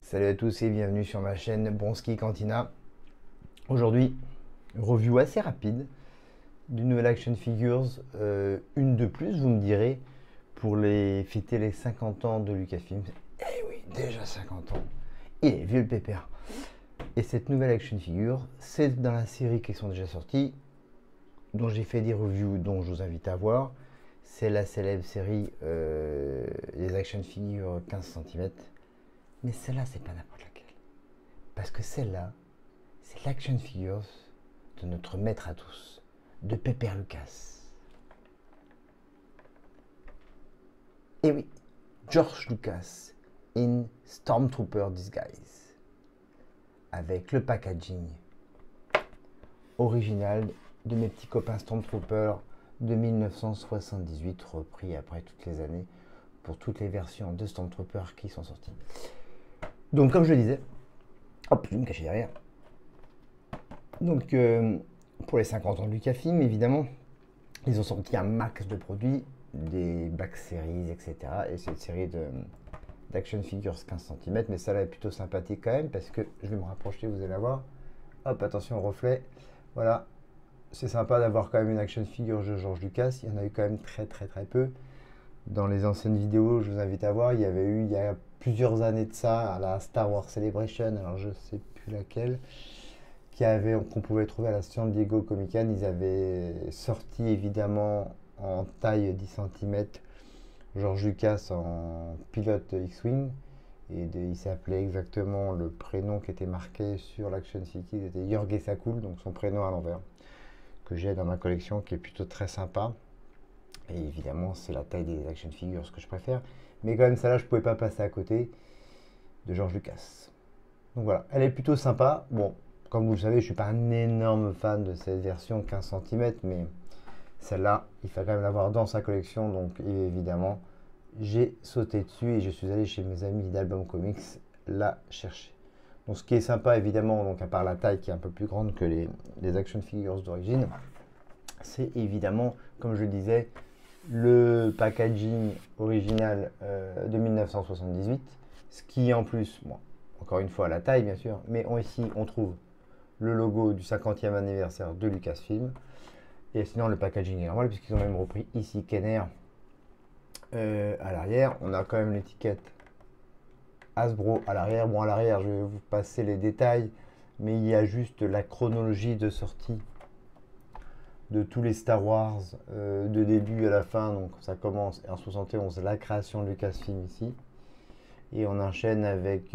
Salut à tous et bienvenue sur ma chaîne Bronski Cantina. Aujourd'hui, review assez rapide d'une nouvelle action figures, une de plus, vous me direz, pour fêter les 50 ans de Lucasfilm. Eh oui, déjà 50 ans. Il est vieux le pépère. Et cette nouvelle action figure, c'est dans la série qui sont déjà sorties, dont j'ai fait des reviews, dont je vous invite à voir. C'est la célèbre série les action figures 15 cm. Mais celle-là, c'est pas n'importe laquelle. Parce que celle-là, c'est l'action figures de notre maître à tous, de Pepper Lucas. Et oui, George Lucas in Stormtrooper Disguise. Avec le packaging original de mes petits copains Stormtroopers de 1978, repris après toutes les années pour toutes les versions de Stormtrooper qui sont sorties. Donc comme je le disais, hop, je vais me cacher derrière. Donc pour les 50 ans de Lucasfilm, évidemment, ils ont sorti un max de produits, des Black Series, etc. Et cette série d'action figures 15 cm, mais ça là est plutôt sympathique quand même, parce que je vais me rapprocher, vous allez la voir. Hop, attention au reflet. Voilà, c'est sympa d'avoir quand même une action figure de George Lucas. Il y en a eu quand même très peu. Dans les anciennes vidéos, je vous invite à voir, il y avait eu il y a plusieurs années de ça, à la Star Wars Celebration, alors je sais plus laquelle, qu'on pouvait trouver à la San Diego Comic Con. Ils avaient sorti évidemment en taille 10 cm George Lucas en pilote X-Wing, et il s'appelait exactement, le prénom qui était marqué sur l'action figure était Jorge Sakul, donc son prénom à l'envers, que j'ai dans ma collection, qui est plutôt très sympa. Et évidemment, c'est la taille des action figures ce que je préfère. Mais quand même, celle-là, je ne pouvais pas passer à côté de George Lucas. Donc voilà, elle est plutôt sympa. Bon, comme vous le savez, je ne suis pas un énorme fan de cette version 15 cm, mais celle-là, il faut quand même l'avoir dans sa collection. Donc évidemment, j'ai sauté dessus et je suis allé chez mes amis d'Album Comics la chercher. Donc ce qui est sympa, évidemment, donc à part la taille qui est un peu plus grande que les action figures d'origine, c'est évidemment, comme je le disais, le packaging original de 1978, ce qui en plus, bon, encore une fois la taille bien sûr, mais ici on trouve le logo du 50e anniversaire de Lucasfilm, et sinon le packaging est normal puisqu'ils ont même repris ici Kenner à l'arrière. On a quand même l'étiquette Hasbro à l'arrière. Bon, à l'arrière, je vais vous passer les détails, mais il y a juste la chronologie de sortie de tous les Star Wars de début à la fin. Donc ça commence en 71, la création de Lucasfilm ici, et on enchaîne avec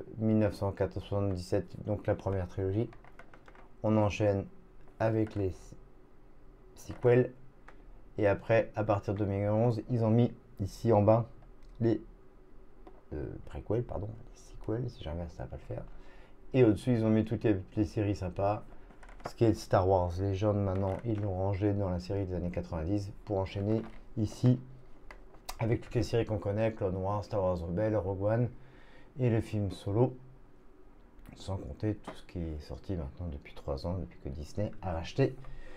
1977, donc la première trilogie. On enchaîne avec les sequels, et après à partir de 2011 ils ont mis ici en bas les préquels, pardon, les sequels, si jamais ça va pas le faire, et au-dessus ils ont mis toutes les séries sympas. Ce qui est Star Wars Legend, maintenant ils l'ont rangé dans la série des années 90 pour enchaîner ici avec toutes les séries qu'on connaît, Clone Wars, Star Wars Rebels, Rogue One et le film Solo, sans compter tout ce qui est sorti maintenant depuis 3 ans, depuis que Disney a racheté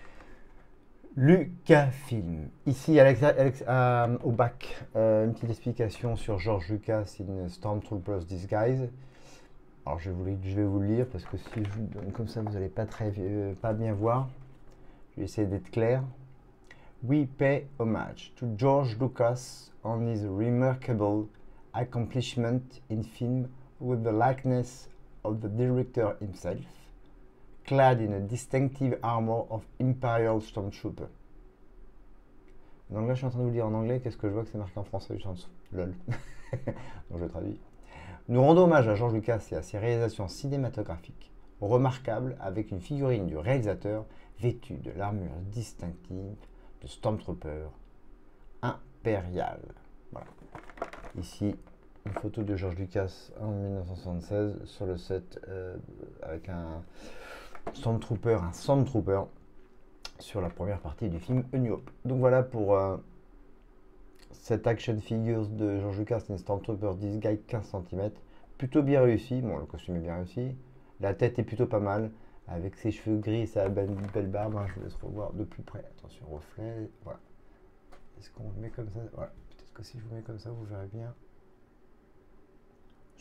Lucasfilm. Ici au bac, une petite explication sur George Lucas in Stormtroopers Disguise. Alors je vais vous le lire, parce que si je vous donne comme ça, vous n'allez pas bien voir. Je vais essayer d'être clair. We pay homage to George Lucas on his remarkable accomplishment in film with the likeness of the director himself, clad in a distinctive armor of Imperial Stormtrooper. Donc là, je suis en train de vous le dire en anglais. Qu'est-ce que je vois que c'est marqué en français juste en dessous? Lol. Donc je traduis. Nous rendons hommage à George Lucas et à ses réalisations cinématographiques remarquables, avec une figurine du réalisateur vêtue de l'armure distinctive de Stormtrooper Impérial. Voilà. Ici, une photo de George Lucas en 1976 sur le set avec un Stormtrooper sur la première partie du film A New Hope. Donc voilà pour cette action figures de George Lucas in Stormtrooper Disguise 15 cm. Plutôt bien réussi. Bon, le costume est bien réussi. La tête est plutôt pas mal, avec ses cheveux gris et sa belle barbe. Je vous laisse revoir de plus près. Attention, reflet. Voilà. Est-ce qu'on le met comme ça? Voilà. Peut-être que si je vous mets comme ça, vous verrez bien.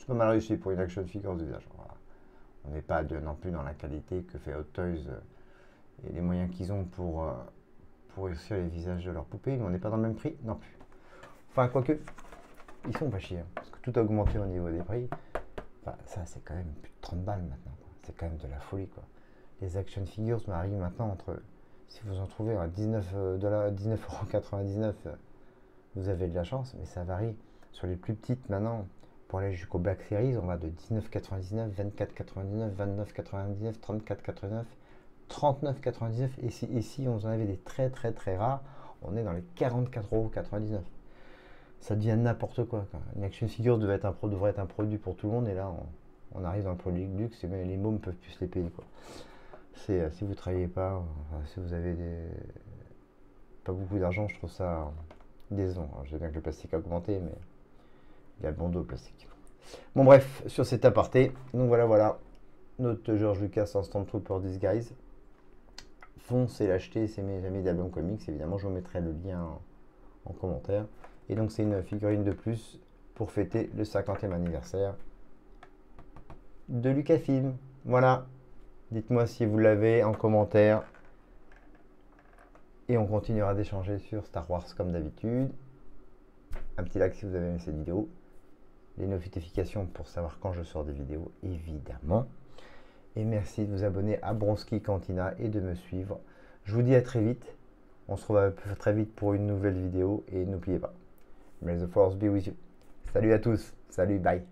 c'est pas mal réussi pour une action figure de visage. Voilà. On n'est pas non plus dans la qualité que fait Hot Toys et les moyens qu'ils ont pour réussir les visages de leurs poupées, mais on n'est pas dans le même prix non plus. Enfin, quoique, ils sont pas chiés, hein, parce que tout a augmenté au niveau des prix. Enfin, ça, c'est quand même plus de 30 balles maintenant. C'est quand même de la folie, quoi. Les action figures m'arrivent maintenant entre... Si vous en trouvez à 19,99€, vous avez de la chance, mais ça varie. Sur les plus petites, maintenant, pour aller jusqu'au Black Series, on va de 19,99€, 24,99€, 29,99€, 34,99€, 39,99€. Et si on en avait des très très très rares, on est dans les 44,99€. Ça devient n'importe quoi. Une action figure devrait être un produit pour tout le monde, et là, on arrive dans le produit de luxe, et les mômes peuvent plus se les payer, quoi. Si vous ne travaillez pas, enfin, si vous avez pas beaucoup d'argent, je trouve ça décevant. Je sais bien que le plastique a augmenté, mais il y a bon dos au plastique. Bon bref, sur cet aparté, donc voilà, notre George Lucas Instant Trooper Disguise. Foncez l'acheter, c'est mes amis d'Album Comics, évidemment, je vous mettrai le lien en commentaire. Et donc c'est une figurine de plus pour fêter le 50e anniversaire de Lucasfilm. Voilà. Dites-moi si vous l'avez en commentaire. Et on continuera d'échanger sur Star Wars comme d'habitude. Un petit like si vous avez aimé cette vidéo. Les notifications pour savoir quand je sors des vidéos, évidemment. Et merci de vous abonner à Bronski Cantina et de me suivre. Je vous dis à très vite. On se retrouve très vite pour une nouvelle vidéo. Et n'oubliez pas, may the force be with you. Salut à tous. Salut, bye.